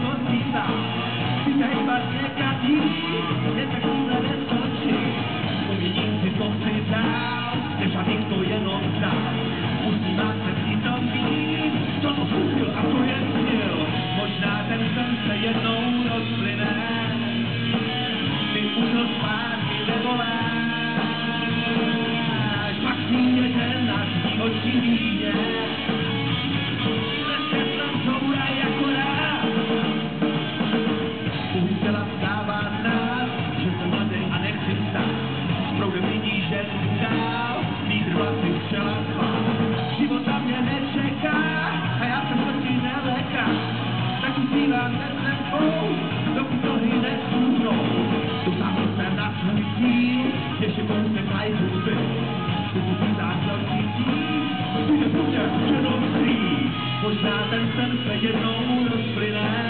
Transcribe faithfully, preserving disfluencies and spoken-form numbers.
rozpíná. Vítaj špatně každý, je takovýhle neskončí. Umění si to chci dál, než abych to jenom dál. Musí má se přitom být, to to zkusil a to je cíl. Možná ten sen se jednou rozplyne, ty už ho zpátky nevoláš. Pak si jeden náš oči víně, se světlem zouraj jako rád. Uvícela vstává z nás, že jsem mladý a nechci vstát. S proudem lidí, že jdu dál, vítr vlasy střela spát. Život na mě nečeká a já jsem proti neleka. Tak uspívám ten sebou, dokud nohy nesmůžnou. Dosáhl jsem na svůj cíl, ještě kousek najdu ty. Pokud mi základ cítí, bude buďte jenom svý. Možná ten sen se jednou rozplyne.